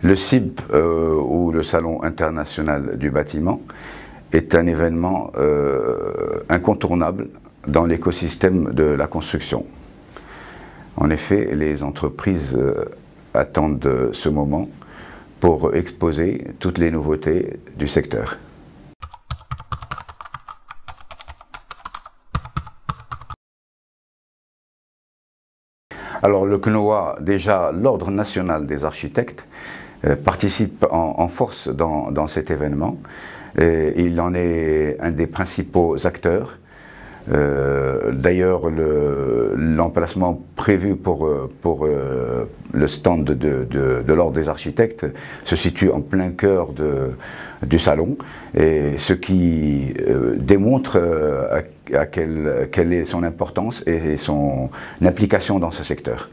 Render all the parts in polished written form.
Le CIB, ou le Salon international du bâtiment, est un événement incontournable dans l'écosystème de la construction. En effet, les entreprises attendent ce moment pour exposer toutes les nouveautés du secteur. Alors le CNOA, déjà l'Ordre national des architectes, participe en force dans cet événement. Et il en est un des principaux acteurs. D'ailleurs, l'emplacement prévu pour le stand de l'Ordre des architectes se situe en plein cœur du salon, et ce qui démontre quelle est son importance et son implication dans ce secteur.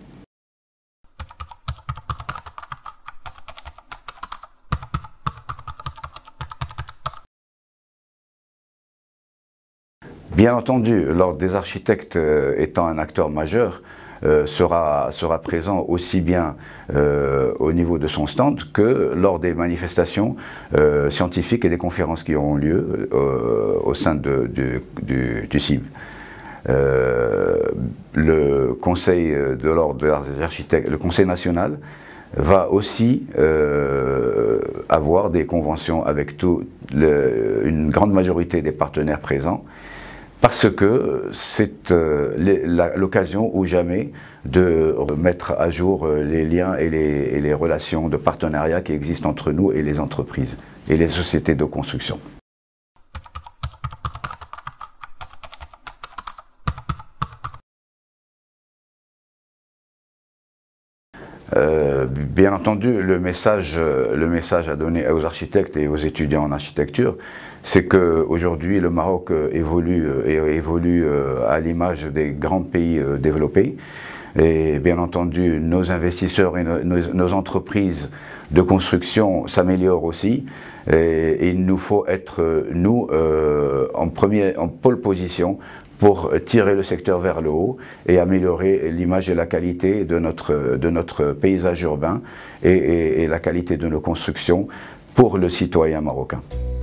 Bien entendu, l'Ordre des architectes étant un acteur majeur, sera présent aussi bien au niveau de son stand que lors des manifestations scientifiques et des conférences qui auront lieu au sein du CIB. Le Conseil de l'Ordre des architectes, le Conseil national, va aussi avoir des conventions avec une grande majorité des partenaires présents, parce que c'est l'occasion ou jamais de mettre à jour les liens et les relations de partenariat qui existent entre nous et les entreprises et les sociétés de construction. Bien entendu, le message à donner aux architectes et aux étudiants en architecture, c'est qu'aujourd'hui le Maroc évolue à l'image des grands pays développés. Et bien entendu, nos investisseurs et nos entreprises de construction s'améliorent aussi. Et il nous faut être, nous, en pole position pour tirer le secteur vers le haut et améliorer l'image et la qualité de notre paysage urbain et la qualité de nos constructions pour le citoyen marocain.